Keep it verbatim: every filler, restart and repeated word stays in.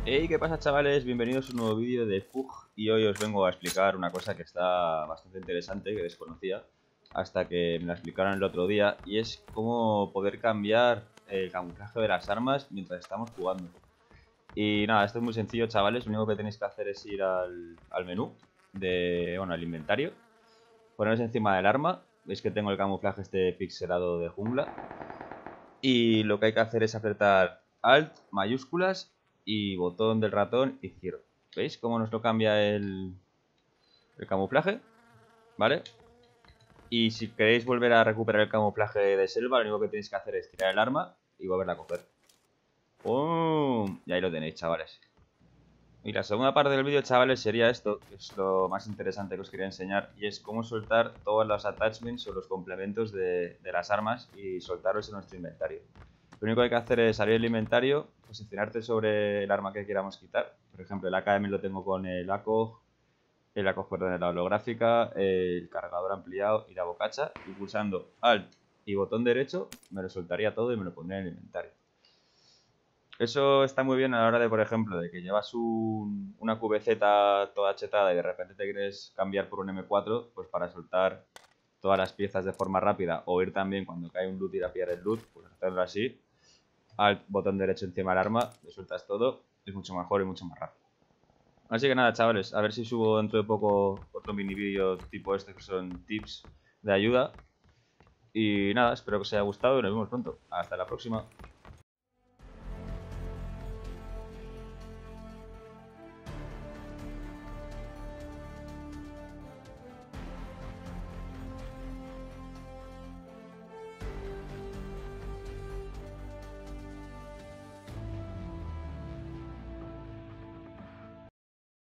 Hey, ¿qué pasa, chavales? Bienvenidos a un nuevo vídeo de F U G y hoy os vengo a explicar una cosa que está bastante interesante, que desconocía hasta que me la explicaron el otro día, y es cómo poder cambiar el camuflaje de las armas mientras estamos jugando. Y nada, esto es muy sencillo, chavales. Lo único que tenéis que hacer es ir al, al menú de, bueno, al inventario, poneros encima del arma. Veis que tengo el camuflaje este pixelado de jungla. Y lo que hay que hacer es apretar Alt, mayúsculas y botón del ratón izquierdo. ¿Veis cómo nos lo cambia el, el camuflaje? ¿Vale? Y si queréis volver a recuperar el camuflaje de selva, lo único que tenéis que hacer es tirar el arma y volverla a coger. ¡Pum! Y ahí lo tenéis, chavales. Y la segunda parte del vídeo, chavales, sería esto, que es lo más interesante que os quería enseñar, y es cómo soltar todos los attachments o los complementos de, de las armas y soltarlos en nuestro inventario. Lo único que hay que hacer es salir del inventario, posicionarte sobre el arma que queramos quitar. Por ejemplo, el A K M lo tengo con el A C O G, el A C O G, perdón, la holográfica, el cargador ampliado y la bocacha, y pulsando Alt y botón derecho me lo soltaría todo y me lo pondría en el inventario. Eso está muy bien a la hora de, por ejemplo, de que llevas un, una Q B Z toda chetada y de repente te quieres cambiar por un M cuatro, pues para soltar todas las piezas de forma rápida, o ir también cuando cae un loot y ir a pillar el loot, pues hacerlo así. Alt, botón derecho encima del arma, le sueltas todo, es mucho mejor y mucho más rápido. Así que nada, chavales, a ver si subo dentro de poco otro mini vídeo tipo este que son tips de ayuda. Y nada, espero que os haya gustado y nos vemos pronto. Hasta la próxima.